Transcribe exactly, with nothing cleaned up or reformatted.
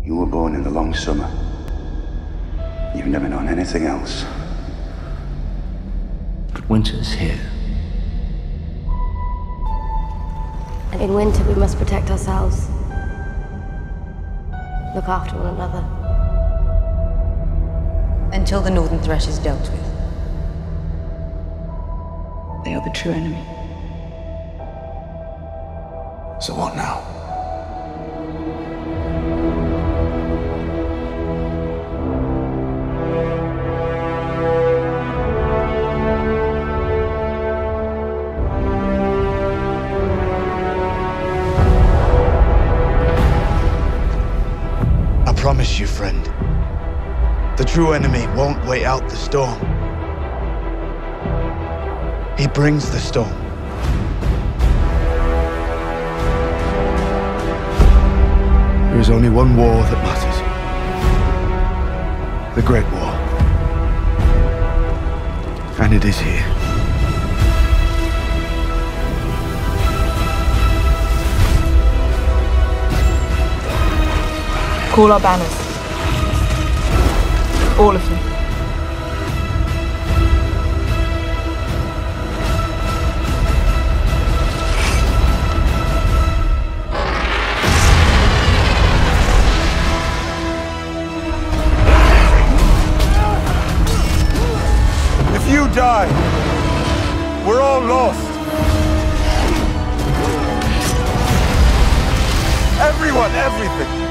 You were born in the long summer. You've never known anything else. But winter's here. And in winter we must protect ourselves. Look after one another. Until the Northern Threat is dealt with. They are the true enemy. So what now? I promise you, friend, the true enemy won't wait out the storm. He brings the storm. There is only one war that matters. The Great War. And it is here. Call our banners. All of them. If you die, we're all lost. Everyone, everything.